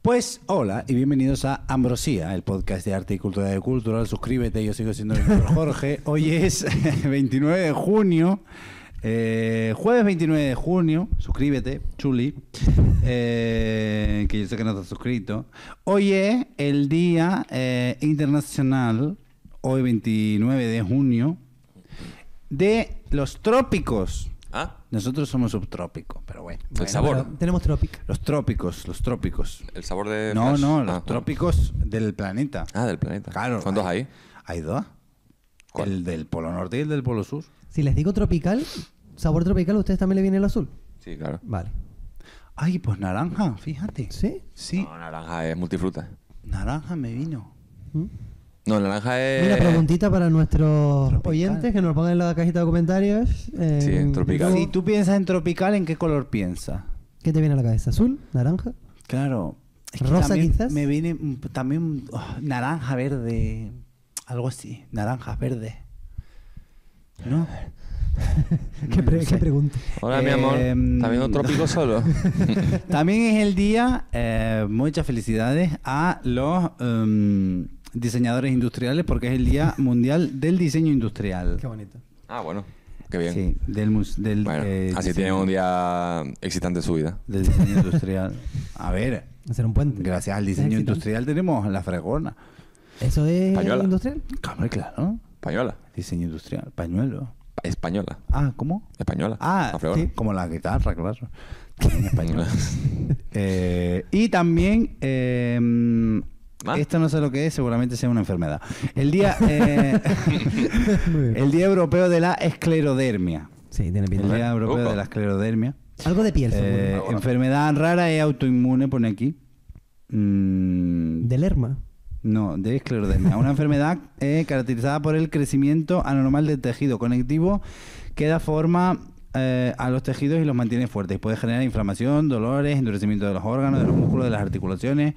Pues hola y bienvenidos a Ambrosía, el podcast de arte y cultura de Cultural. Suscríbete, yo sigo siendo el doctor Jorge. Hoy es 29 de junio, jueves 29 de junio. Suscríbete, chuli, que yo sé que no estás suscrito. Hoy es el Día Internacional, hoy 29 de junio, de los trópicos. ¿Ah? Nosotros somos subtrópicos, pero bueno. El sabor. Tenemos trópico. Los trópicos. El sabor de No, Flash. no, los trópicos del planeta. Ah, del planeta. Claro. ¿Cuántos hay? Hay dos. ¿Cuál? El del Polo Norte y el del Polo Sur. Si les digo tropical, sabor tropical, ¿a ustedes también le viene el azul? Sí, claro. Vale. Ay, pues naranja, fíjate. ¿Sí? Sí, No, naranja es multifruta. naranja me vino. ¿Mm? No, naranja es... Mira, preguntita para nuestros Tropical. oyentes que nos lo pongan en la cajita de comentarios. Sí, tropical. YouTube. Si tú piensas en tropical, ¿en qué color piensas? ¿Qué te viene a la cabeza? ¿Azul? ¿Naranja? Claro. Es que ¿Rosa, también quizás? Me viene también naranja verde. Algo así. Naranja verde. ¿No? ¿Qué, No sé. pregunta? Hola, mi amor. ¿Estás viendo trópico solo? También es el día, muchas felicidades a los diseñadores industriales, porque es el Día Mundial del Diseño Industrial. Qué bonito. Ah, bueno. Qué bien. Sí, del Bueno, así diseño- tienen un día excitante en su vida. del diseño industrial. A ver, Hacer un puente. gracias al diseño Excitante. industrial tenemos la fregona. ¿Eso es Española. industrial? Claro. Española. Diseño industrial. Pañuelo. Española. Ah, ¿cómo? Española. Ah, La fregona. sí, como la guitarra, claro. En español. Y también, ¿Ah? esto no sé lo que es, seguramente sea una enfermedad. El día, Muy bien. el Día Europeo de la Esclerodermia. Sí, tiene El pinta. Día Europeo Opa. de la Esclerodermia. Algo de piel, seguro. Enfermedad rara y autoinmune, pone aquí. Del Lerma. No, de esclerodermia. Una enfermedad caracterizada por el crecimiento anormal del tejido conectivo que da forma a los tejidos y los mantiene fuertes. Puede generar inflamación, dolores, endurecimiento de los órganos, de los músculos, de las articulaciones.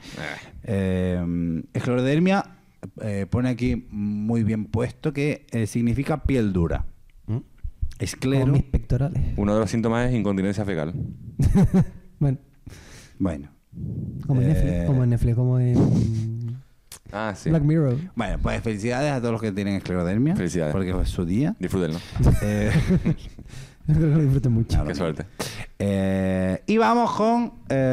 Esclerodermia pone aquí muy bien puesto que significa piel dura. Como Esclero. mis pectorales. Uno de los síntomas es incontinencia fecal. Bueno, Bueno. como en Netflix. Como en Netflix, como en Ah, sí. Black Mirror. Bueno, pues felicidades a todos los que tienen esclerodermia. Felicidades. Porque es su día. Disfrútenlo. Eh, Espero que lo disfruten mucho. No, Qué suerte. y vamos con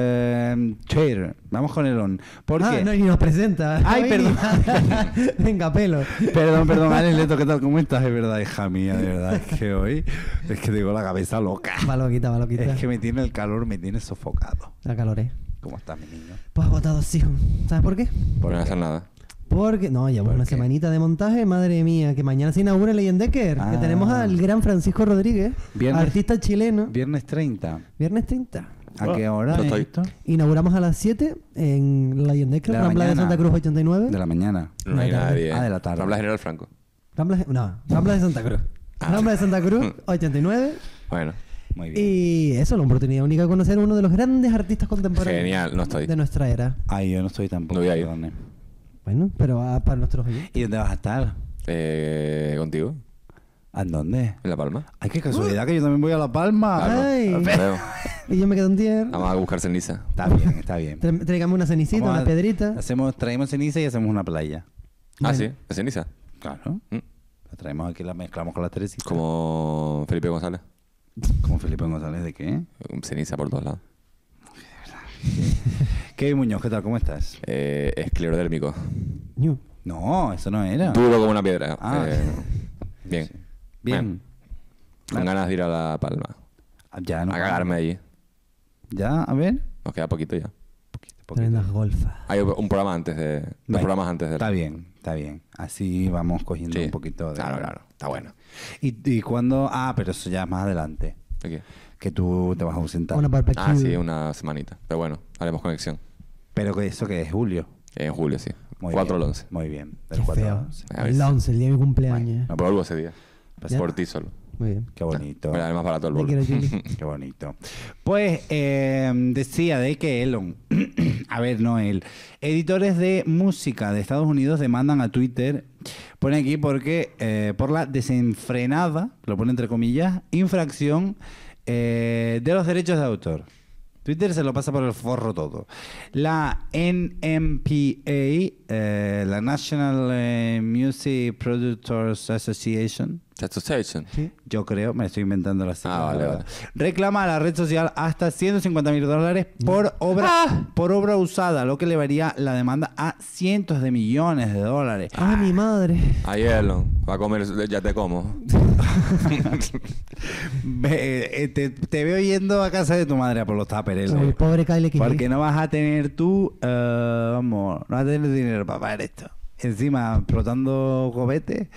Cher. Vamos con Elon. ¿Por qué? No, y nos presenta. Ay, Hoy perdón. ni- Venga, pelo. Perdón, Alex Leto, ¿qué tal? ¿Cómo estás? Es verdad, hija mía, de verdad. Es que hoy es que tengo la cabeza loca. Va loquita, va loquita. Es que me tiene el calor, me tiene sofocado. La caloré. ¿Cómo estás, mi niño? Pues agotado, sí. ¿Sabes por qué? Por no hacer nada. Porque, no, llevamos ¿Por una qué? semanita de montaje, madre mía, que mañana se inaugura el Leyendecker, Ah. que tenemos al gran Francisco Rodríguez, Viernes. artista chileno, Viernes 30. viernes 30. ¿A qué hora Yo es estoy. esto? Inauguramos a las 7 en Leyendecker, De la Rambla de mañana. Santa Cruz 89. De la mañana. No hay De la tarde. nadie. Ah, de la tarde. Rambla General Franco. Rambla de Santa Cruz. Ah. Rambla de Santa Cruz 89. Bueno. Muy bien. Y eso, la oportunidad única de conocer a uno de los grandes artistas contemporáneos. Genial, no estoy. De nuestra era. Ay, yo no estoy tampoco. No voy a ir. perdone. Bueno, pero para nuestros oyentes. ¿Y dónde vas a estar? Contigo. ¿A dónde? En La Palma. Ay, qué casualidad que yo también voy a La Palma. Claro. Ay. Nos vemos. Y yo me quedo en tierra. Vamos a buscar ceniza. Está bien, está bien. Tráigame una cenicita, Vamos una a- piedrita. Traemos ceniza y hacemos una playa. Ah, Bueno. sí. ¿De ceniza? Claro. Mm. La traemos aquí, la mezclamos con la Teresita. Como Felipe González. Como Felipe González, ¿de qué? Ceniza por todos lados. Kevin Muñoz, ¿qué tal? ¿Cómo estás? Esclerodérmico. Ñu. No, eso no era. Duro como una piedra. Ah. Bien. Bien. Con ganas de ir a La Palma. Ya no. A cagarme allí. Ya, a ver. Nos queda poquito ya. Poquito. Tremendas golfas. Hay un programa antes de... Dos Bueno, programas antes de... Está bien, está bien. Así vamos cogiendo Sí. un poquito de... Claro, claro. Está bueno. ¿Y cuándo? Ah, pero eso ya más adelante. ¿De qué? Que tú te vas a ausentar. Una barbecue. Ah, sí, una semanita. Pero bueno, haremos conexión. Pero que eso que es julio. En julio, sí. Muy 4 al bien, 11. Muy bien. Qué Del 4 al feo. 11. A ver El si- 11, el día de mi cumpleaños. No, pero vuelvo ese día. Ya. Por ti solo. Muy bien. Qué bonito. Mira, es más barato el Te bolo. quiero, Juli. Qué bonito. Pues decía de que Elon, a ver, no él, editores de música de Estados Unidos demandan a Twitter, pone aquí porque por la desenfrenada, lo pone entre comillas, infracción de los derechos de autor. Twitter se lo pasa por el forro todo. La NMPA, la National Music Producers Association, Association. Sí. yo creo, me estoy inventando la sigla, vale, la verdad, vale. reclama a la red social hasta $150.000 por obra usada, lo que elevaría la demanda a cientos de millones de dólares. ¡Ah, mi madre! A Elon, va a comer, ya te como. Te veo yendo a casa de tu madre a por los tuppers. El pobre Kyle X. Porque no vas a tener tú, no vas a tener dinero para pagar esto. Encima, explotando cohetes.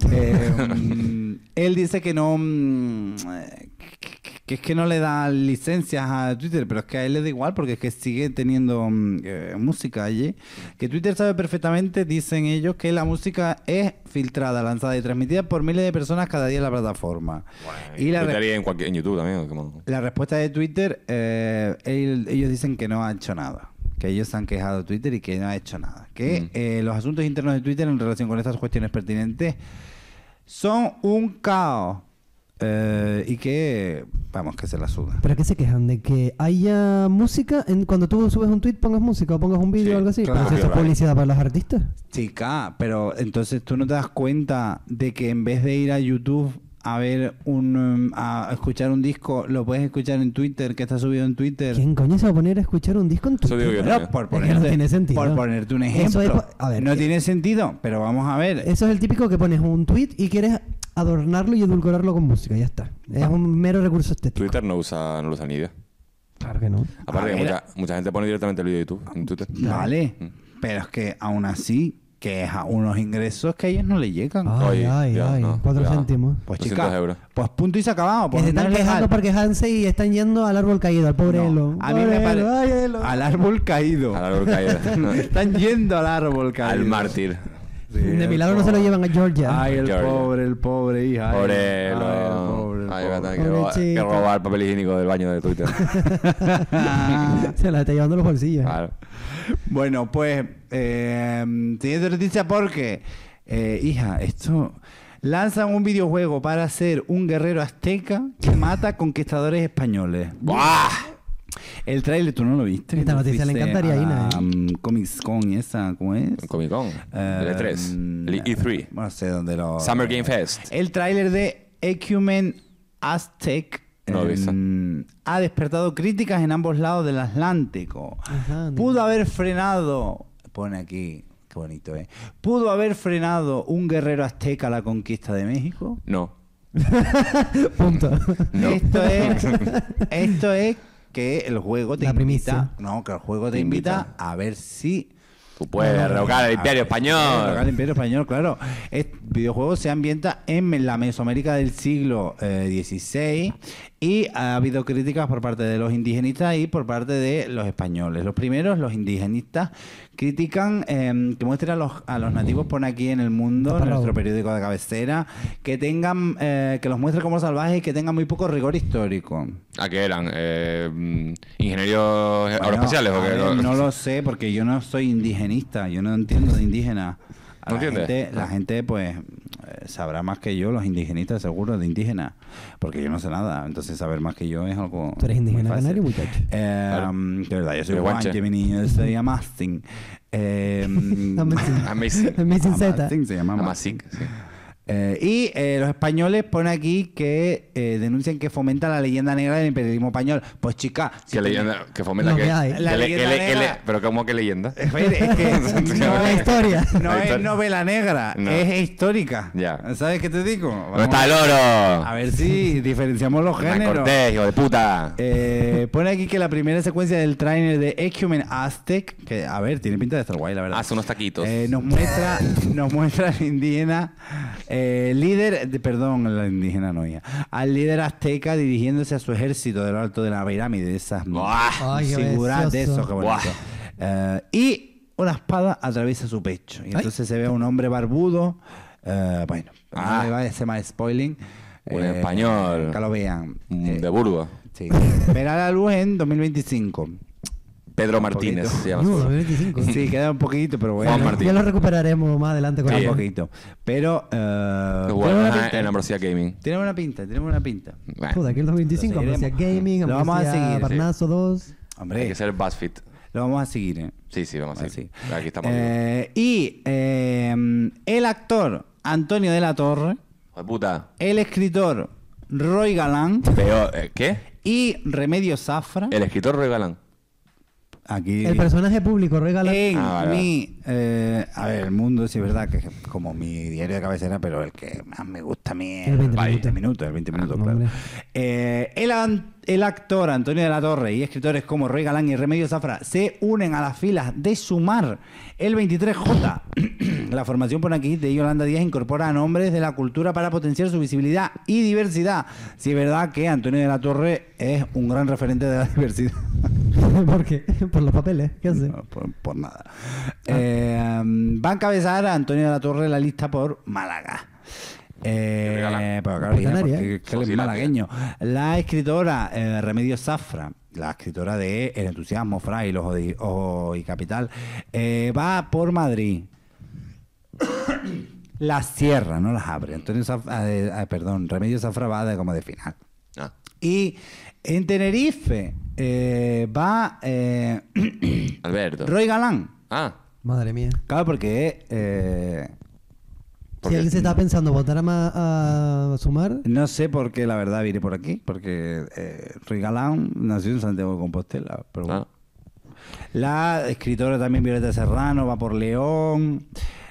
Él dice que no, que es que no le da licencias a Twitter, pero es que a él le da igual porque es que sigue teniendo música allí. Que Twitter sabe perfectamente, dicen ellos, que la música es filtrada, lanzada y transmitida por miles de personas cada día en la plataforma. Y en YouTube también. Como... La respuesta de Twitter, ellos dicen que no ha hecho nada. Que ellos se han quejado de Twitter y que no ha hecho nada. Que los asuntos internos de Twitter en relación con estas cuestiones pertinentes son un caos. Y que, vamos, que se la suda. ¿Pero qué se quejan? ¿De que haya música? Cuando tú subes un tweet pongas música o pongas un vídeo Sí, o algo así. claro. ¿Pero eso es publicidad para los artistas? Chica, pero entonces tú no te das cuenta de que en vez de ir a YouTube a ver a escuchar un disco, lo puedes escuchar en Twitter, que está subido en Twitter. ¿Quién coño se va a poner a escuchar un disco en Eso digo Twitter? yo. Bueno, por Es que no ponerte, tiene sentido. por ponerte un Eso ejemplo. es a ver, no tiene sentido, pero vamos a ver. Eso es el típico que pones un tweet y quieres adornarlo y edulcorarlo con música. Ya está. Es un mero recurso estético. Twitter no lo usa ni idea. Claro que no. Aparte A que ver. mucha gente pone directamente el vídeo de YouTube en Twitter. Vale, pero es que aún así, que es a unos ingresos que a ellos no le llegan. Ay, Oye, ya, no, 4 ya. Céntimos. Pues 200 chica, euros. pues punto y se ha acabado. Que Pues se no están es quejando legal. porque Hanse y están yendo al árbol caído, al pobre No, Elo. a mí me Pobre parece Elo, ay, Elo. al árbol caído. Al árbol caído. Están yendo al árbol caído. Al mártir. Sí, De el milagro no se lo pobre. llevan a Georgia. Ay, el Georgia. pobre, hija. Ay, Pobre ay, el Elon. pobre, el Ay, va a tener Pobre que chico. robar papel higiénico del baño de Twitter. Se la está llevando los bolsillos. Claro. Bueno, pues, siguiente noticia porque, hija, esto... Lanzan un videojuego para ser un guerrero azteca que mata conquistadores españoles. ¡Buah! El tráiler, ¿tú no lo viste? Esta ¿Tú noticia le fuiste encantaría a Ina, a la, Comics Con y esa, ¿cómo es? Comic Con. El E3. El E3. No sé dónde lo... Summer Game Fest. El tráiler de Ecumen Aztec No lo he visto. ha despertado críticas en ambos lados del Atlántico. Ajá, Pudo haber frenado... Pone aquí... Qué bonito, ¿eh? ¿Pudo haber frenado un guerrero azteca la conquista de México? No. Punto. No. Esto es que el juego te La invita... primicia. No, que el juego te Te invita invita. a ver si... Tú puedes derrocar el Imperio Español. El Imperio Español, claro. Este videojuego se ambienta en la Mesoamérica del siglo XVI y ha habido críticas por parte de los indigenistas y por parte de los españoles. Los primeros, los indigenistas, critican que muestren a los nativos, pone aquí en El Mundo, en nuestro periódico de cabecera, que tengan que los muestre como salvajes y que tengan muy poco rigor histórico. ¿A qué eran? ¿Ingenieros Bueno, aeroespaciales o a qué? ver, no lo sé, porque yo no soy indigenista, yo no entiendo de indígena. ¿No entiendes? La gente, pues, sabrá más que yo, los indigenistas, seguro, de indígena, porque yo no sé nada. Entonces, saber más que yo es algo. Tú eres indígena muy fácil. canario, muchacho. De verdad, yo soy De guanche. guanche, mi niño, yo soy amazing. Amazing. Amazing. Amazing Z. Amazing se llama Amazing, sí. y los españoles ponen aquí que denuncian que fomenta la leyenda negra del imperialismo español. Pues chica, si ¿Qué tú- leyenda? Que fomenta Lo que... que hay. La leyenda negra. ¿Pero cómo que leyenda? Es que no La es, historia. no La es historia. novela negra, No. es histórica. Ya. ¿Sabes qué te digo? ¿Dónde está el oro? A ver si diferenciamos los Hernán géneros. Cortés, hijo de puta. Pone aquí que la primera secuencia del tráiler de Ecumen Aztec, que a ver, tiene pinta de estar guay, la verdad. Hace unos taquitos. Nos muestra al indígena, la indígena no ya, al líder azteca dirigiéndose a su ejército de lo alto de la pirámide, esas Buah. Ay, qué figuras de precioso. eso, qué bonito. Y una espada atraviesa su pecho. Y entonces se ve a un hombre barbudo. Bueno, no le va a hacer más spoiling. Un español. Que lo vean. De Burgos. Sí. Verá la luz en 2025. Pedro Martínez poquito. se llama. No, su- 2025. Sí, queda un poquito, pero bueno. Juan Martín. Ya lo recuperaremos más adelante con Queda él. un poquito. Pero Que tiene juega buena pinta. en Ambrosía Gaming. Tiene buena pinta. Bueno, Puta, aquí el 2025, Lo Ambrosía seguiremos. Gaming, Lo vamos a Ambrosía seguir, sí. Parnaso 2. Hombre, Hay que ser BuzzFeed. lo vamos a seguir, ¿eh? Sí, vamos a Así. seguir. Aquí estamos. Y el actor Antonio de la Torre, Hijo de puta. el escritor Roy Galán Pero, ¿qué? y Remedios Zafra. El escritor Roy Galán. Aquí El personaje público regala. en vale. mi... a ver, El Mundo, sí es verdad que es como mi diario de cabecera, pero el que más me gusta a mí es El 20 minutos, el 20 minutos, claro. hombre. El actor Antonio de la Torre y escritores como Roy Galán y Remedios Zafra se unen a las filas de Sumar, el 23J. La formación por aquí de Yolanda Díaz incorpora a nombres de la cultura para potenciar su visibilidad y diversidad. Sí es verdad que Antonio de la Torre es un gran referente de la diversidad. ¿Por qué? Por los papeles. ¿Qué hace? No, por nada. Va a encabezar a Antonio de la Torre la lista por Málaga. Pero claro, ya, Canaria, porque que él es Sí, la malagueño. La escritora Remedios Zafra, la escritora de El entusiasmo, Fray, Los Ojos y Capital, va por Madrid. Las cierra, no las abre. Remedios Zafra va como de final. Ah. Y en Tenerife va Alberto. Roy Galán. Ah. Madre mía. Claro, porque Si él se está pensando votar a Sumar, no sé por qué la verdad viene por aquí, porque Roy Galán nació en Santiago de Compostela. Pero bueno. La escritora también Violeta Serrano va por León.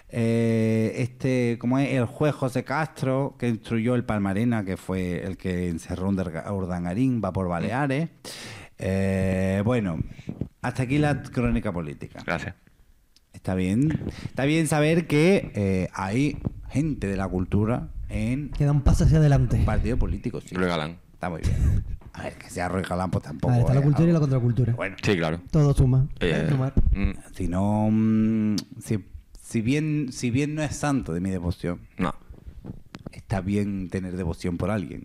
Como es el juez José Castro, que instruyó el Palmarena, que fue el que encerró a Urdangarín, va por Baleares. Bueno, hasta aquí la crónica política. Gracias. Está bien saber que hay gente de la cultura en queda un paso hacia adelante. un partido político. Sí. Roy Galán. Está muy bien. A ver, que sea Roy Galán, pues tampoco. Vale, está la cultura y la contracultura. Bueno, Sí, claro. Todo suma. Mm, si no, si bien no es santo de mi devoción, no. está bien tener devoción por alguien.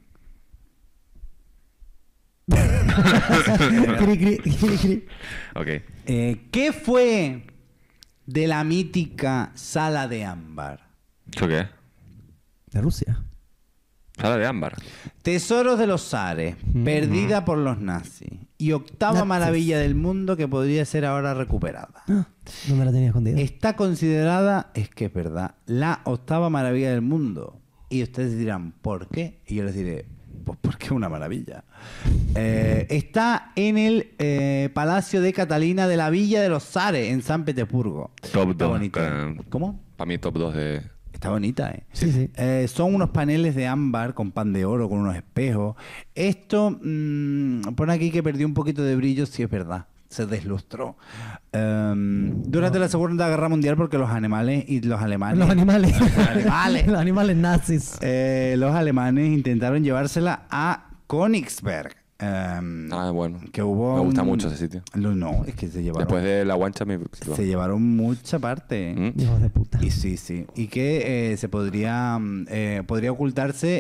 Cri, cri, cri, cri. Ok. ¿Qué fue de la mítica Sala de Ámbar? ¿Eso qué es? De Rusia. Sala de ámbar. Tesoros de los Zares, perdida por los nazis. Y octava Nazis. maravilla del mundo que podría ser ahora recuperada. ¿Dónde la tenía escondida? Está considerada, es que es verdad, la octava maravilla del mundo. Y ustedes dirán, ¿por qué? Y yo les diré, pues porque es una maravilla. Está en el Palacio de Catalina de la Villa de los Zares, en San Petersburgo. Top Está 2. bonita. ¿Cómo? Para mí, top 2 de. Está bonita, ¿eh? Sí, sí. Son unos paneles de ámbar con pan de oro, con unos espejos. Esto pone aquí que perdió un poquito de brillo, sí es verdad. Se deslustró. Durante la Segunda Guerra Mundial, porque los animales y los alemanes... Los animales. Los animales. Los animales nazis. Los alemanes intentaron llevársela a Königsberg. Bueno. Que hubo Me gusta mucho ese sitio. No, es que se llevaron... Después de la guancha me Se llevaron mucha parte. Hijos de puta. Y sí. Y que se podría ocultarse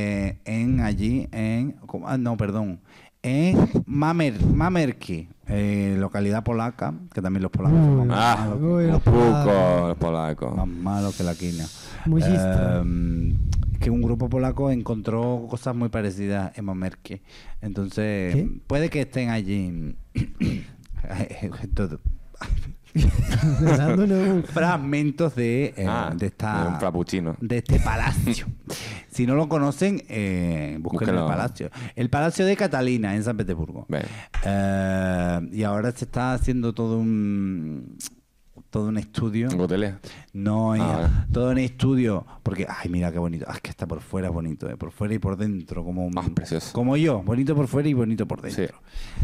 en Mamerki, localidad polaca, que también los polacos son más malos, Uy, Los pucos, los polacos. más malos que la quina. Muy chista. Que un grupo polaco encontró cosas muy parecidas en Mamerki. Entonces, ¿Qué? puede que estén allí todo- No. fragmentos de de esta un frappuccino. de este palacio. Si no lo conocen, busquen el Búsquenlo. palacio. El Palacio de Catalina en San Petersburgo. Ven. Y ahora se está haciendo todo un estudio. ¿En hoteles? No, vale. todo un estudio. Porque, ay, mira qué bonito. Es que está por fuera es bonito, por fuera y por dentro. Precioso. Como yo, bonito por fuera y bonito por dentro.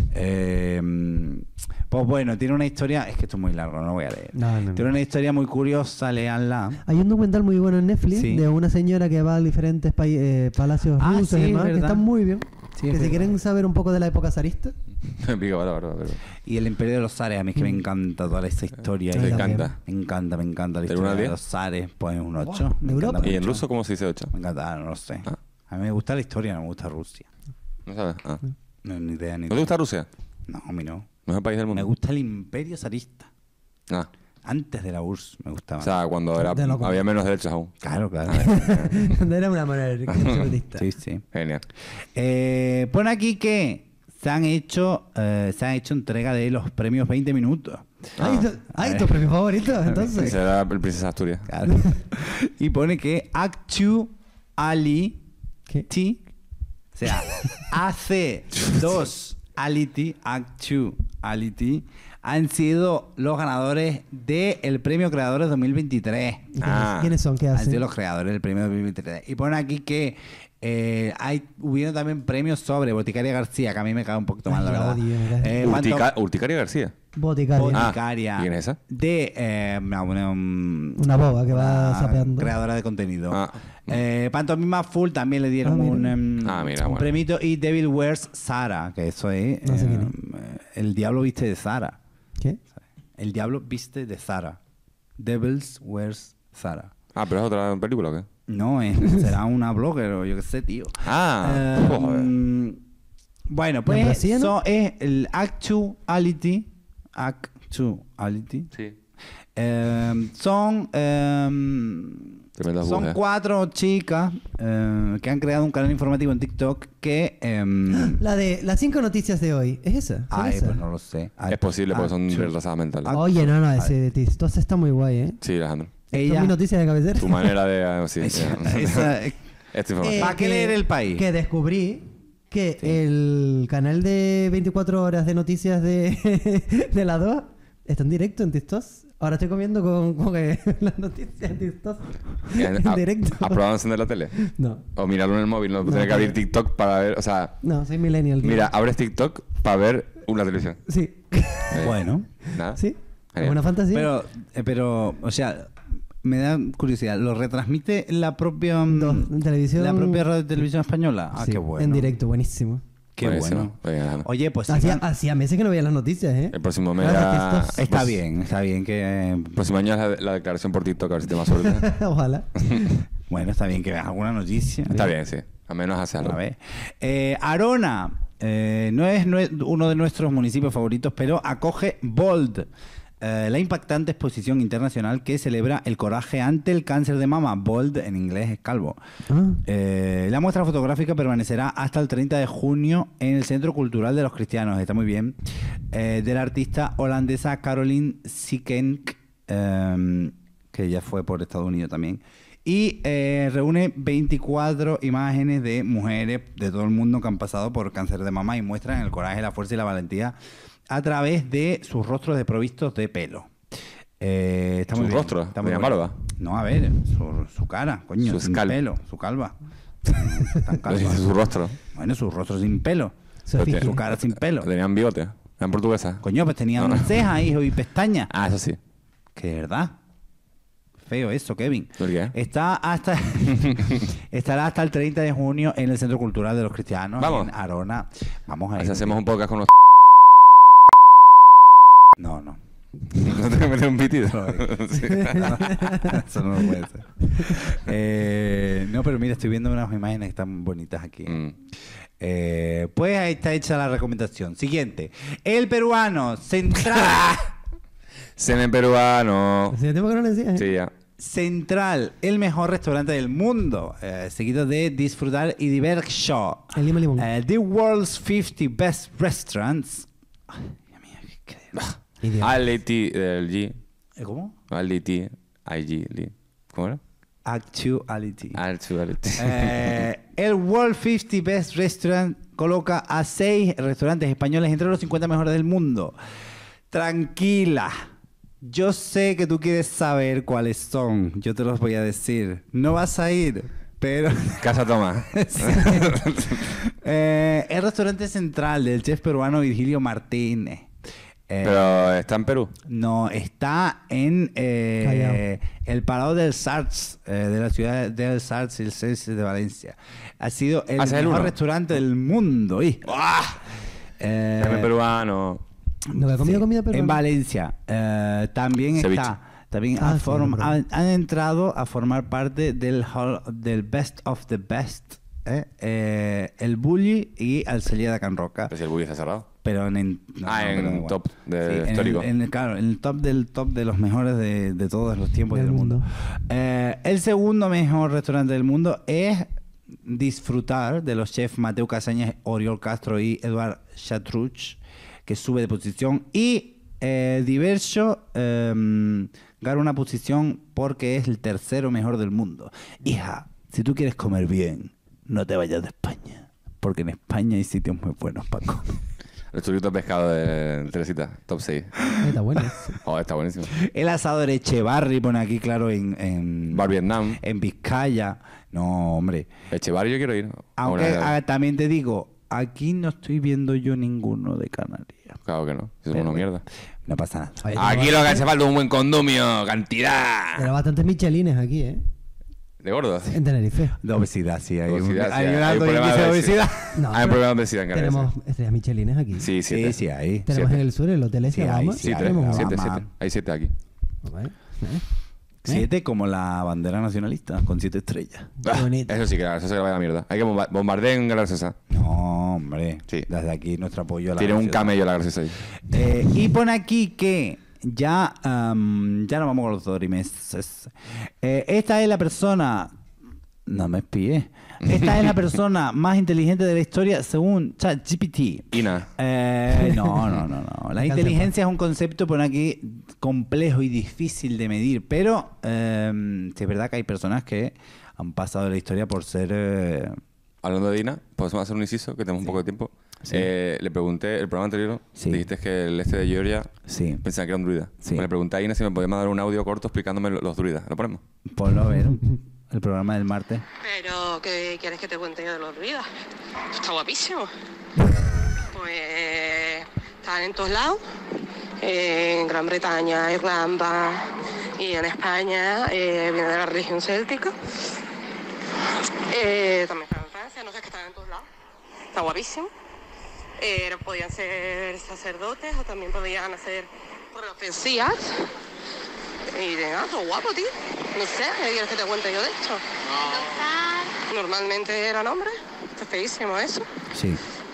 Pues bueno, tiene una historia. Es que esto es muy largo, no lo voy a leer. No. Tiene una historia muy curiosa, leanla. Hay un documental muy bueno en Netflix Sí. de una señora que va a diferentes palacios Ah, rusos sí, y es demás, que verdad. están muy bien. Sí, que es si verdad. quieren saber un poco de la época zarista, Pico, bárbaro. Y el Imperio de los Zares, a mí es que me encanta toda esa historia. Sí, Me también. encanta. Me encanta la ¿Del historia 1 al de 10? los Zares. Pues un 8. Buah, ¿de Europa? ¿Y en ruso cómo se dice 8? Me encanta, no lo sé. Ah. A mí me gusta la historia, no me gusta Rusia. ¿No sabes? Ah. No, ni idea, ni ¿No te idea. gusta Rusia? No, a mí no. ¿No es el país del Me mundo? gusta el Imperio zarista. Ah. Antes de la URSS me gustaba. O sea, cuando De loco. había menos derechos aún. claro. era una manera absolutista. Sí, sí. Genial. Pone aquí que se han hecho entrega de los premios 20 minutos. ¿Tu premio favorito? Entonces. Será el Princesa Asturias. Claro. Y pone que Actuality, o sea, AC2 Actuality han sido los ganadores del premio Creadores 2023. ¿Quiénes son? ¿Qué Han hacen? sido los creadores del premio 2023. Y pone aquí que hubieron también premios sobre Boticaria García, que a mí me cae un poquito mal, la la verdad. odio, me cae. Urticaria García. Boticaria. Boticaria. ¿Quién es esa? De Una boba que va sapeando. creadora de contenido. Pantomima Full también le dieron un premio. Y Devil Wears Zara, que eso es No sé quién El Diablo Viste de Zara. ¿Qué? El Diablo Viste de Zara. Devils Wears Zara. ¿Pero es otra película o qué? No, será una blogger o yo qué sé, tío. Joder. Bueno, pues ¿Membresía, eso no? es el Actuality. Sí. Son Tremendas voces. 4 chicas que han creado un canal informativo en TikTok que... La de las 5 noticias de hoy. ¿Es esa? ¿Son ay, esas? pues no lo sé. Es posible porque son retrasadas mentales. Oye, no, ese de Tistos está muy guay, ¿eh? Sí, Alejandro. Son Ella... mis noticias de cabecera. Tu manera de... sí, esa- Esta información. ¿Para qué leer El País? Que descubrí que el canal de 24 horas de noticias de la 2 está en directo en Tistos. Ahora estoy comiendo con las noticias en Tistos. En directo. ¿Has probado encender la tele? No. O mirarlo en el móvil, no tienes que abrir TikTok para ver... O sea, No, soy millennial. tío. mira, abres TikTok para ver la televisión. Sí. Bueno. Nada. Sí. Genial. Una fantasía. Pero, o sea, me da curiosidad. ¿Lo retransmite la propia En televisión. la propia radio de televisión españa? Ah, Sí, qué bueno. En directo, buenísimo. Qué Buenísimo. bueno. Bien, Alejandro. Oye, pues Hacía meses que no veía las noticias, ¿eh? El próximo mes Ahora ya... está bien que... El próximo año es la declaración por TikTok, a ver si te más suerte. Ojalá. Bueno, está bien que veas alguna noticia. Está bien, sí. Al menos hace algo. A ver. Arona no es uno de nuestros municipios favoritos, pero acoge Bold, la impactante exposición internacional que celebra el coraje ante el cáncer de mama. Bold en inglés es calvo. La muestra fotográfica permanecerá hasta el 30 de junio en el Centro Cultural de los Cristianos. Está muy bien. De la artista holandesa Caroline Siekenk, que ya fue por Estados Unidos también. Y reúne 24 imágenes de mujeres de todo el mundo que han pasado por cáncer de mama y muestran el coraje, la fuerza y la valentía a través de sus rostros desprovistos de pelo. Está muy ¿Su bien, rostro? está muy ¿Tenía bueno. barba? No, a ver, su cara, coño, Su sin scalp. pelo, su calva. Tan calva. Dice su rostro. Bueno, su rostro sin pelo, Se fije. su cara sin pelo. Tenían bigote. Eran portuguesas. Coño, pues tenían cejas, hijo, y pestañas. Eso sí. Que de verdad. Feo eso, Kevin. ¿Por qué? Estará hasta el 30 de junio en el Centro Cultural de los Cristianos, Vamos. en Arona. Vamos a ir. Así hacemos un podcast con los... No. No tengo que meter un pitido. Sí. Eso no lo puede ser. No, pero mira, estoy viendo unas imágenes que están bonitas aquí. Pues ahí está hecha la recomendación. Siguiente. El peruano Central. Semen peruano. Hacía tiempo que no lo decía, ¿eh? Sí, ya. Central, el mejor restaurante del mundo. Seguido de Disfrutar y Divershow. El Lima Limón. The World's 50 Best Restaurants. Ay, Dios mío, qué Idiota. Ality del G. ¿Cómo? Ality. IG. ¿Cómo era? Actuality. Actuality. El World 50 Best Restaurant coloca a 6 restaurantes españoles entre los 50 mejores del mundo. Tranquila. Yo sé que tú quieres saber cuáles son. Yo te los voy a decir. No vas a ir, pero... Casa Tomás. El restaurante central del chef peruano Virgilio Martínez. Pero está en Perú. No, está en el Palau del Sarts, de la ciudad del Sarts y el Celsius de Valencia. Ha sido el ¿Hace el mejor uno? restaurante del mundo. Semen peruano. ¿No he comido comida peruana? En Valencia. También Ceviche. está. También Ah, han entrado a formar parte del hall del Best of the Best. El Bulli y Alcelia de Can Roca. Pero si el bully está cerrado. Pero en en pero igual. top de Sí, histórico. Claro, en el top del top de los mejores de todos los tiempos Del del mundo. mundo. El segundo mejor restaurante del mundo es disfrutar de los chefs Mateo Casañas, Oriol Castro y Eduard Chatruch, que sube de posición. Y Diverso gana una posición porque es el tercero mejor del mundo. Hija, si tú quieres comer bien, no te vayas de España, porque en España hay sitios muy buenos para comer. El churrito de pescado de Teresita, top 6. Está bueno. Oh, está buenísimo. El asado de Echevarri, pone aquí, claro, en Bar Vietnam. en Vizcaya. No, hombre. Echevarri yo quiero ir. Aunque también te digo, aquí no estoy viendo yo ninguno de Canarias. Claro que no. Es Pero una bueno, mierda. No pasa nada. Oye, Aquí lo que hace falta es un buen condumio. Cantidad. Pero bastantes michelines aquí, ¿eh? De gordos. En Tenerife. De obesidad, sí. Hay Obesidad, sí, hay un hay alto un problema índice de de obesidad. No, Hay pero problemas de obesidad en Canarias. tenemos estrellas michelines aquí. Sí, Sí, 7. sí, hay. Tenemos 7. en el sur el hotel Sí, ese, hay, vamos. sí, hay. tenemos. Siete. 7. Hay 7 aquí. Vale. 7 como la bandera nacionalista, con 7 estrellas. Qué bonito. Eso sí que eso se va a la mierda. Hay que bombardear en Gran César. No, hombre. Sí. Desde aquí nuestro apoyo a la Tiene un ciudad. camello la Gran César ahí. Y pone aquí que ya nos vamos con los dorimeses. Esta es la persona... No me espíes. Esta es la persona más inteligente de la historia según ChatGPT. Ina. No. La inteligencia es un concepto, pone aquí, complejo y difícil de medir. Pero sí es verdad que hay personas que han pasado de la historia por ser... Hablando de Ina, podemos hacer un inciso, que tenemos un poco de tiempo. Sí. Le pregunté, el programa anterior, Sí. dijiste que el este de Georgia Sí, pensaba que era un druida. Sí. Le pregunté a Ina si me podía mandar un audio corto explicándome los druidas. ¿Lo ponemos? ponlo a ver. El programa del martes. Pero, ¿qué quieres que te cuente yo de los druidas? Está guapísimo. Pues están en todos lados. En Gran Bretaña, Irlanda y en España. Viene de la religión céltica. También están en Francia, no sé, que están en todos lados. Está guapísimo. Podían ser sacerdotes o también podían hacer profecías. Y de nada, todo guapo, tío. No sé, ¿qué quieres que te cuente yo de esto? Normalmente eran hombres. Está feísimo eso. Sí.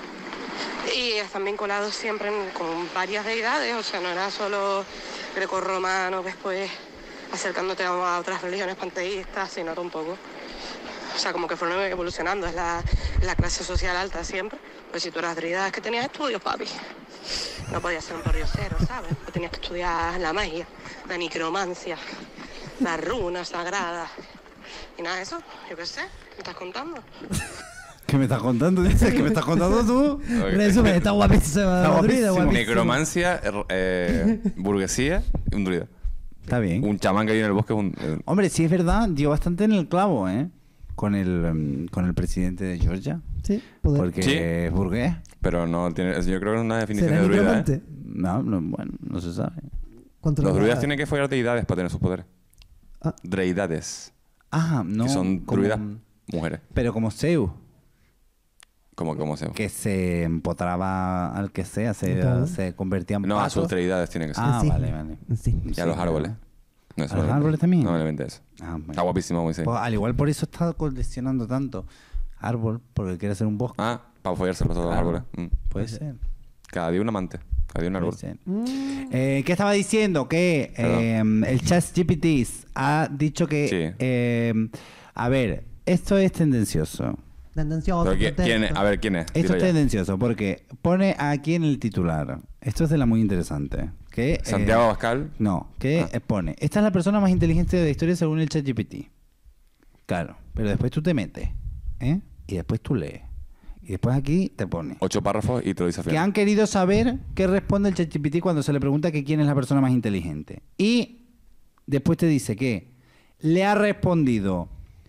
Y están vinculados siempre con varias deidades. O sea, no era solo grecorromano, después acercándote a otras religiones panteístas, sino tampoco. O sea, como que fueron evolucionando. Es la clase social alta siempre. Pues si tú eras druida, es que tenías estudios, papi. No podías ser un pordiosero, ¿sabes? Pues tenías que estudiar la magia, la necromancia, las runas sagradas. Y nada de eso, yo qué sé, ¿me estás contando? ¿Qué me estás contando? Dices, ¿qué me estás contando tú? Resumen, está guapísimo. Está guapísimo. Necromancia, burguesía y un druida. Está bien. Un chamán que vive en el bosque es un... Hombre, sí es verdad, dio bastante en el clavo, ¿eh? Con el presidente de Georgia. Sí, poder. Porque Sí. es burgués. Pero no tiene... Yo creo que es una definición ¿Será de druida, necromante? Bueno, no se sabe. ¿Cuánto Los le druidas da? tienen que follar deidades para tener sus poderes. Ah. Deidades. Ah, no. Que son como- druidas mujeres. Pero como Zeus, Como se... que se empotraba al que sea, Todo. se convertía en No, a pato. sus deidades tienen que ser. Ah, Sí. vale. Sí. Y a los Sí, árboles. No, ¿A los árboles también? No, le inventé eso. Ah, bueno. Está guapísimo, como dice. Pues, al igual por eso está coleccionando tanto árbol, porque quiere hacer un bosque. Ah, para follárselos todos los Claro. árboles. Puede ser. Cada día un amante. Cada día un árbol. Puede ser. ¿Qué estaba diciendo? Que el ChatGPT ha dicho que... Sí. A ver, esto es tendencioso. Tendencioso. Pero ¿quién es? A ver, ¿quién es? Esto Dilo es ya. tendencioso porque pone aquí en el titular. Esto es de la muy interesante. Que, Santiago Abascal. No, que pone. Esta es la persona más inteligente de la historia según el ChatGPT. Claro, pero después tú te metes, ¿eh? Y después tú lees. Y después aquí te pone. 8 párrafos y te lo dice al Que final. han querido saber qué responde el ChatGPT cuando se le pregunta que quién es la persona más inteligente. Y después te dice que le ha respondido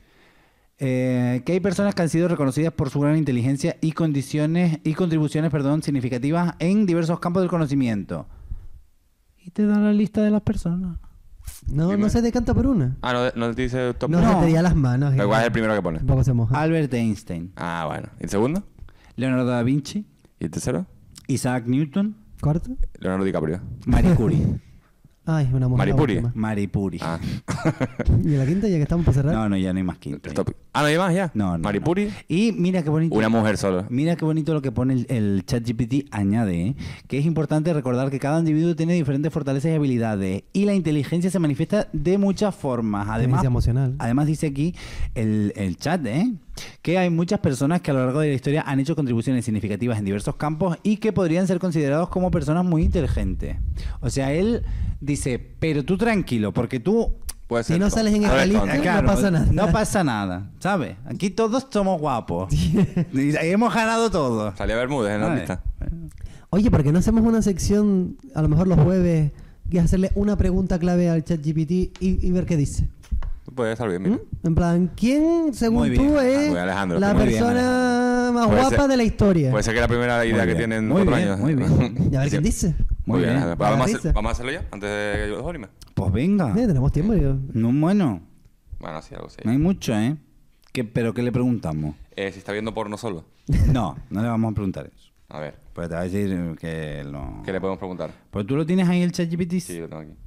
que hay personas que han sido reconocidas por su gran inteligencia y contribuciones, significativas en diversos campos del conocimiento. Y te da la lista de las personas. No, Dime. no se decanta por una. Ah, no te dice top. No, se te diga las manos. Pero ¿cuál es el primero que pone? Tampoco se moja. Albert Einstein, Ah, bueno. ¿Y el segundo? Leonardo da Vinci, ¿Y el tercero? Isaac Newton, ¿Corto? Leonardo DiCaprio. Marie Curie. Ay, una mujer. Maripuri. la última. Maripuri. Ah, ¿Y la quinta ya que estamos para cerrar? No, ya no hay más quinta. stop. Ah, ¿no hay más ya? No. Maripuri, Y mira qué bonito. una mujer solo. Mira qué bonito lo que pone el ChatGPT, añade, ¿eh? Que es importante recordar que cada individuo tiene diferentes fortalezas y habilidades y la inteligencia se manifiesta de muchas formas. Inteligencia emocional. Además dice aquí el chat, que hay muchas personas que a lo largo de la historia han hecho contribuciones significativas en diversos campos y que podrían ser considerados como personas muy inteligentes. O sea, él dice, pero tú tranquilo, porque tú... Puede Si ser no todo. sales en No eres escalita, tonto. claro. No pasa nada. No pasa nada, ¿sabes? Aquí todos somos guapos. Y hemos ganado todo. Salía Bermúdez en la ¿Sabes? lista. Oye, ¿por qué no hacemos una sección, a lo mejor los jueves, que es hacerle una pregunta clave al ChatGPT y ver qué dice? Puede estar bien, mira. ¿Mm? En plan, ¿quién, según Muy bien. tú, es Muy Alejandro, la muy bien, persona más Puede guapa ser- de la historia? Puede ser que la primera idea Muy que bien. tienen Muy 4 bien, años. muy bien. Y a ver quién dice. Muy bien. bien. Alejandro. Vamos a Risa. vamos a hacerlo ya, antes de que yo los anime. Pues venga. Tenemos tiempo. Yo. No, bueno, Bueno, sí, algo así. no hay mucho, ¿eh? ¿Pero qué le preguntamos? Si está viendo porno solo. No le vamos a preguntar eso. A ver, Pues te va a decir que no... ¿qué le podemos preguntar? Pues tú lo tienes ahí el ChatGPT. Sí, lo tengo aquí.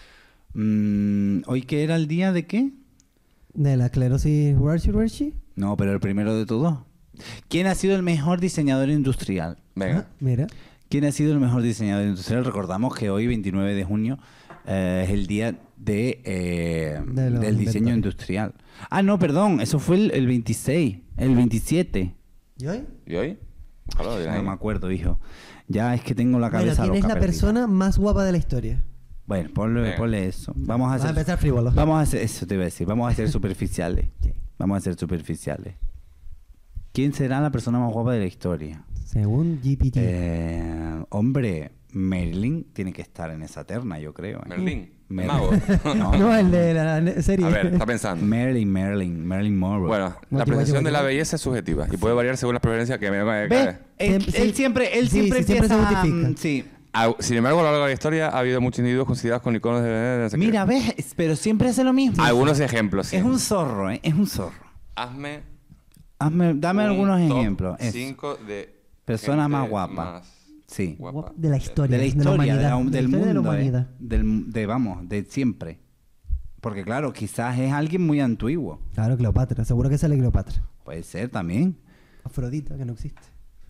¿Hoy qué era el día de qué? De la esclerosis Hershey. No, pero el primero de todos. ¿Quién ha sido el mejor diseñador industrial? Venga. Mira. ¿Quién ha sido el mejor diseñador industrial? Recordamos que hoy, 29 de junio, es el día De los del diseño inventores. industrial. Ah, no, perdón, eso fue el 26, el 27. ¿Y hoy? ¿Y hoy? Ojalá, dirán No ahí. me acuerdo, hijo. Ya es que tengo la Bueno, cabeza ¿quién es loca la perdida. persona más guapa de la historia? Bueno, Venga. ponle eso. Vamos a Vamos a hacer... empezar frívolo. Vamos a hacer... Eso te iba a decir. Vamos a ser superficiales. Sí. Vamos a ser superficiales. ¿Quién será la persona más guapa de la historia? Según GPT. Hombre, Marilyn tiene que estar en esa terna, yo creo. ¿eh? Merlín. El Merlín. mago. No, No, el de la serie. A ver, está pensando. Marilyn Monroe. Bueno, la Guachi, apreciación guachi, de la guachi. belleza es subjetiva y puede variar según las preferencias que me ¿Ves? Él Sí, siempre sí, empieza... siempre se justifica. sí. Sin embargo, a lo largo de la historia ha habido muchos individuos considerados con iconos de... no sé qué. Mira, ¿ves? Pero siempre hace lo mismo. Algunos ejemplos, sí. Es un zorro, ¿eh? Es un zorro. Hazme Dame algunos ejemplos. Eso. 5 de... Persona gente más guapa. más Sí. guapa. De la historia. De la historia, humanidad. del De la historia mundo. de la humanidad. Vamos, de siempre. Porque claro, quizás es alguien muy antiguo. Claro, Cleopatra. Seguro que sale Cleopatra. Puede ser también. Afrodita, que no existe.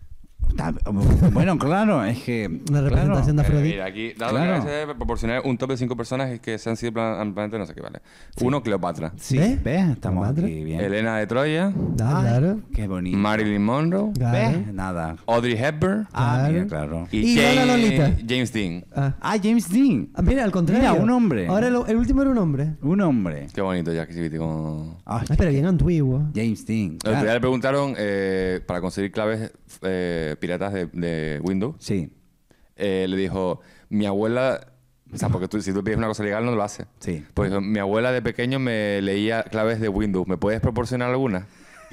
Bueno, claro, es que... Una representación de Afrodita. Mira, aquí, dado Claro. que se debe proporcionar un top de 5 personas que se han sido al planeta no sé qué, vale. Uno, Cleopatra. Sí, ¿Ves? ¿ves? Estamos Cleopatra. aquí bien. Elena de Troya. Ah, claro. Qué bonito. Marilyn Monroe. Claro. ¿Ves? Nada. Audrey Hepburn. Ah, Claro. mira, claro. Y Lola Lolita. James Dean. Ah. Ah, James Dean. Ah, mira, al contrario. Mira, un hombre. Ahora el último era un hombre. Un hombre. Qué bonito, Jackie Civiti. Como... Ay, Ah, pero bien antiguo. James Dean. El otro día claro. le preguntaron para conseguir claves piratas de Windows. Sí, Le dijo, mi abuela... O sea, porque si tú pides una cosa legal no lo hace. sí. Pues dijo, mi abuela de pequeño me leía claves de Windows. ¿Me puedes proporcionar alguna?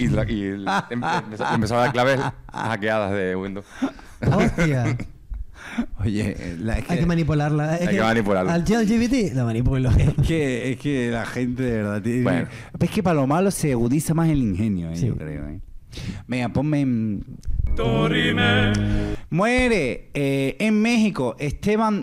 Empezó a dar claves hackeadas de Windows. Hostia. Oye, Hay que manipularla. Hay que manipularla. Al ChatGPT lo manipulo. es que la gente de verdad tiene... Bueno. Es que para lo malo se agudiza más el ingenio, Sí. yo creo. Venga, ponme... Muere en México Esteban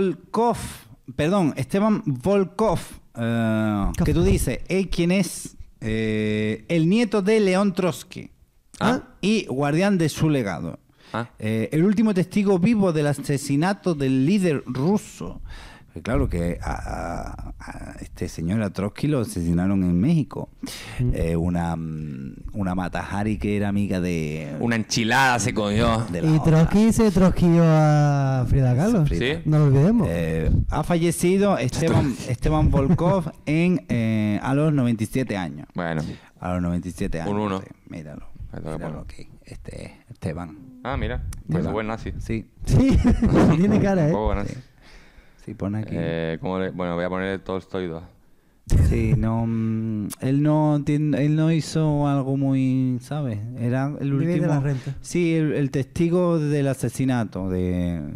Volkov. Que tú dices, ¿quién es? El nieto de León Trotsky. Ah. Y guardián de su legado. Ah. El último testigo vivo del asesinato del líder ruso. Claro que a este señor, a Trotsky, lo asesinaron en México. Una Matajari que era amiga de... Una enchilada se cogió. de la Y otra. Trotsky se trosquilló a Frida Kahlo. Sí. No lo olvidemos. Ha fallecido Esteban Volkov a los 97 años. Bueno. A los 97 años. Un uno. Sí, míralo. Ahí te lo Míralo pongo. aquí. Este es Esteban. Ah, mira. Pues es buen nazi. Sí, Sí, tiene cara, Un ¿eh? poco buen nazi. sí, pone aquí. Bueno, voy a poner Tolstoy 2. Sí, no, él no hizo algo muy, ¿sabes? Era el Vive de último. la renta. Sí, el testigo del asesinato de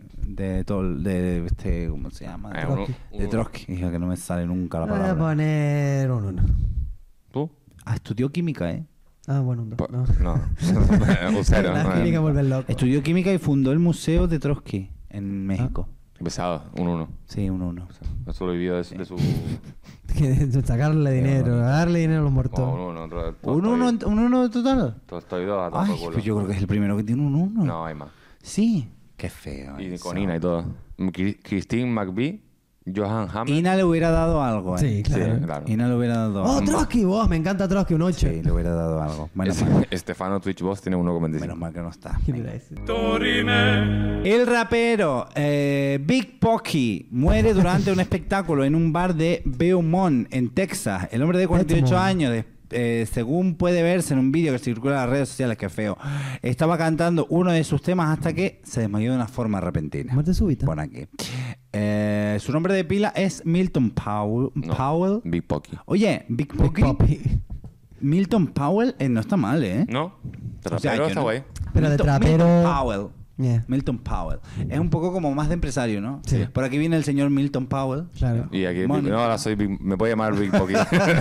¿cómo se llama? De Trotsky, hija, que no me sale nunca la Voy a palabra. poner un 1. ¿Tú? Ah, estudió química, ¿eh? Ah, bueno, un 2. No. No. Un cero. La no, clínica vuelve loco. Estudió química y fundó el museo de Trotsky en México. Qué pesado, 1-1. Sí, un 1. Eso lo vivido de su... Que sacarle dinero, darle dinero a los muertos. No, 1-1. ¿Un 1 total? Estoy 2 a Ay, todo culo. pues yo creo que es el primero que tiene un 1. No, hay más. Sí. Qué feo. Y eso. con Ina y todo. Christine McVie, Johan Hammer. Ina le hubiera dado algo, ¿eh? Sí, claro. Sí, claro. Ina le hubiera dado ¡Oh, algo. Trotsky! ¡Oh, me encanta Trotsky! Un 8. Sí, le hubiera dado algo. Menos mal, Estefano Twitch Boss tiene 1,25. menos mal que no está. ¿Quién Venga. era ese? El rapero Big Pokey muere durante un espectáculo en un bar de Beaumont, en Texas. El hombre de 48 Beaumont. años, según puede verse en un vídeo que circula en las redes sociales, que feo, estaba cantando uno de sus temas hasta que se desmayó de una forma repentina. Muerte súbita. Pon aquí. Su nombre de pila es Milton Powell. No, Powell. Big Pocky. Oye, Big Big Pokey. Poppy. Milton Powell no está mal, ¿eh? ¿No? O sea, Pero yo está no. guay. Pero de Milton trapero... Powell. Yeah. Milton Powell. Es un poco como más de empresario, ¿no? Sí. Por aquí viene el señor Milton Powell. Claro. Y aquí, Money. no, ahora soy me puedo llamar Big Pocky.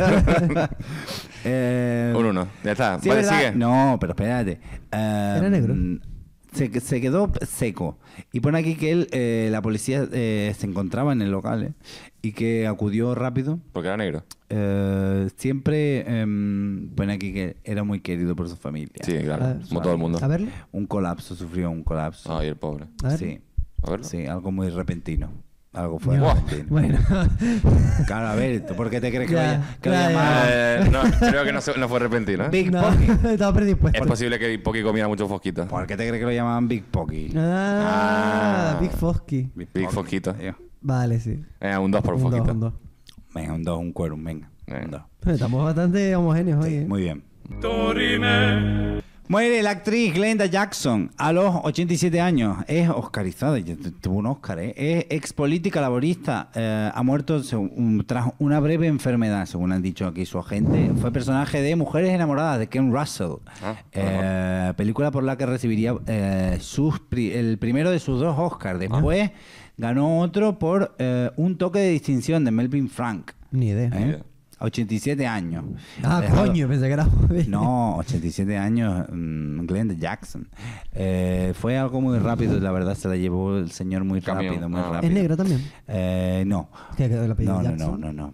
1-1. Ya está. Sí, Vale, ¿verdad? sigue. No, pero espérate. Era negro. Se quedó seco. Y pone aquí que él, la policía se encontraba en el local y que acudió rápido. Porque era negro. Siempre pone aquí que era muy querido por su familia. Sí, claro. Ah, Como todo el mundo. A verlo. Un colapso, sufrió un colapso. Ay, el pobre. A ver. Sí, A verlo. sí, algo muy repentino. Algo fue Buah. repentino. Bueno. Claro, a ver, ¿tú por qué te crees que Ya, lo ya, llamaban No, creo que no fue repentino. ¿eh? Big No, Pocky? estaba predispuesto. Es posible que Big Pocky comiera muchos fosquitos. ¿Por qué te crees que lo llamaban Big Pocky? Ah, Ah. Big Fosky. Big Pocky, Fosquito. tío. Vale, sí. Un 2 por Un dos, fosquito. un dos. Venga, un 2, un quórum, venga. Un 2. Estamos bastante homogéneos hoy, ¿eh? Muy bien. Muere la actriz Glenda Jackson a los 87 años. Es oscarizada, ya tuvo un Oscar, ¿eh? Es ex política laborista. Ha muerto tras una breve enfermedad, según han dicho aquí su agente. Fue personaje de Mujeres Enamoradas de Ken Russell. Película por la que recibiría el primero de sus 2 Oscars. Después ganó otro por Un toque de distinción de Melvin Frank. Ni idea. ¿Eh? 87 años. Ah, Dejado- coño, pensé que era... No, 87 años, Glenda Jackson. Fue algo muy rápido, la verdad, se la llevó el señor muy Camión. rápido, muy Ah. rápido. ¿Es negro también? No. ¿Qué quedó el apellido No, no, Jackson? no.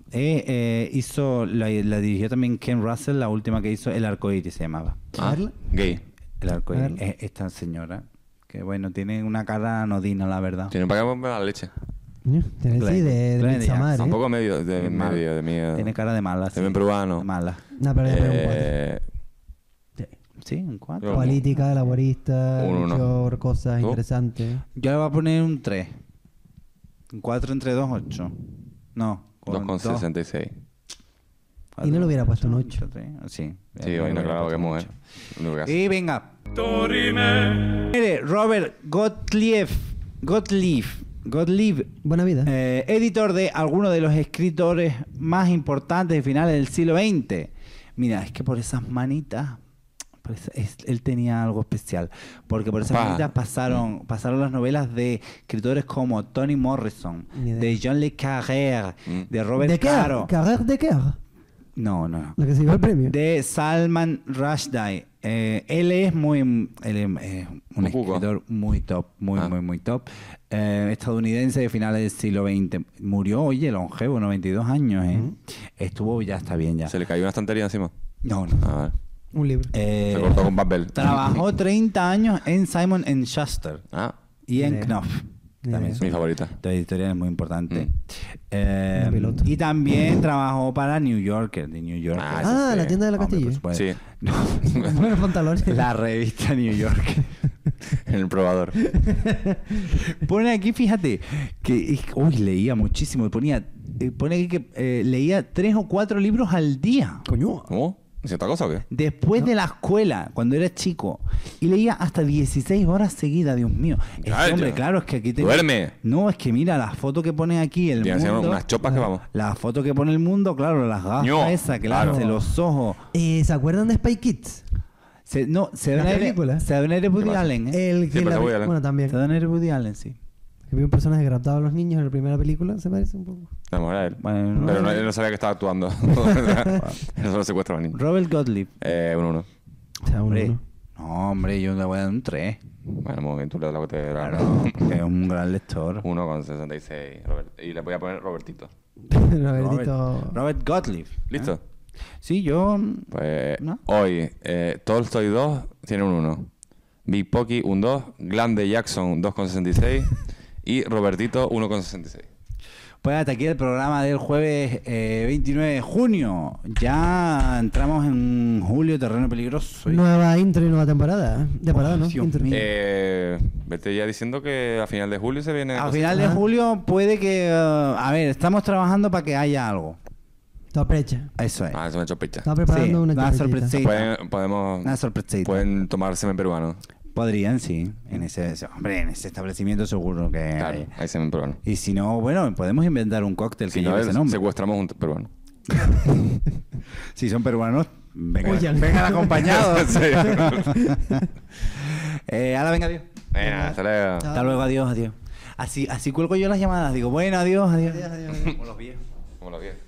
La dirigió también Ken Russell, la última que hizo, El Arcoíris se llamaba. A verla. Gay. El Arcoíris. A ver. Esta señora, que bueno, tiene una cara anodina, la verdad. Tiene para que la leche. Coño, tiene sí, de Glenda Midsommar, Jackson. Un ¿eh? poco medio de Mal. medio de miedo. Tiene cara de mala. Se ven peruano. De mala. No, pero ya pegó un Eh, Sí. Sí, un 4. Yo- Política, laborista, Un uno. hecho cosas ¿Tú? interesantes. Yo le voy a poner un 3. Un 4 entre 2, 8. No. 2,66. Y no le hubiera puesto un 8. Sí. Sí, hoy no, claro, que es mujer. Lo que hace. Y venga. Mire, Robert Gottlieb, Buena vida. editor de algunos de los escritores más importantes de finales del siglo XX. Mira, es que por esas manitas, él tenía algo especial, porque por esas Pa. manitas pasaron las novelas de escritores como Toni Morrison, Ni idea. de John le Carré, de Robert ¿De qué? Caro. ¿Carrer de qué? No, no, no. La que se llevó el premio. De Salman Rushdie. Él es un Muy cuco. escritor muy top, muy top. Estadounidense de finales del siglo XX. Murió, oye, longevo, 92 años. Estuvo, ya está bien ya. Se le cayó una estantería encima. No. A ver. Un libro. Se cortó con papel. Trabajó 30 años en Simon & Schuster Ah, y en Idea. Knopf. También Idea. son mi favorita. dos editoriales muy importantes. Una pelota. Y también trabajó para New Yorker, de New Yorker. Ah, Ah, sí. la tienda de la Hombre, Castilla. por supuesto. Sí, No. Buenos pantalones. La revista New York. en el probador. Pone aquí, fíjate, que leía muchísimo. Pone aquí que leía 3 o 4 libros al día. Coño. ¿Cómo? ¿Es otra cosa o qué? Después de la escuela, cuando era chico. Y leía hasta 16 horas seguidas, Dios mío. Este Calla. hombre, claro, es que aquí tengo... Duerme. No, es que mira, la foto que pone aquí el Tiene que ser mundo... unas chopas que vamos. La foto que pone el mundo, claro, las gafas Ño, esas, que claro. le hace los ojos. ¿Se acuerdan de Spy Kids? Se ¿La película? de Woody pasa? Allen, ¿eh? El Sí, que pero la- Woody Allen. Bueno, también. Se de Woody Allen, sí. Que vi un personaje que raptaba a los niños en la primera película. Se parece un poco. Vamos a ver. Bueno, Pero no, él no sabía que estaba actuando. Él solo secuestra a los niños. Robert Gottlieb. 1-1. O sea, Hombre, No, hombre, yo le voy a dar un 3. Bueno, un momento, le doy lo que te Claro, que es un gran lector. 1,66. Y le voy a poner Robertito. Robertito. Robert Gottlieb. ¿Listo? Sí, yo... Pues ¿No? hoy, Tolstoy 2 tiene un 1. Big Pocky un 2. Glande Jackson 2,66. Y Robertito 1,66. Pues hasta aquí el programa del jueves 29 de junio. Ya entramos en julio, terreno peligroso. Nueva intro y nueva temporada. Temporada, ¿no? Dios Intro. mío. Vete ya diciendo que a final de julio se viene... A cositas. final de julio puede que... a ver, estamos trabajando para que haya algo. Sorpresa. Eso es. Ah, eso me ha hecho picha. Estaba preparando una una sorpresita. sorpresita. Podemos... Una sorpresita. Pueden tomar semen peruano. Podrían, sí. En ese establecimiento seguro que Claro, hay. hay semen peruano. Y si no, bueno, podemos inventar un cóctel que Si no, lleve ese nombre. secuestramos un peruano. Si son peruanos, Huyan. vengan acompañados. Sí. Ahora venga, adiós. Venga, hasta luego. Chao. Hasta luego, adiós, adiós. Así cuelgo yo las llamadas. Digo, bueno, adiós, adiós. Adiós, adiós. Como los viejos. Como lo vi.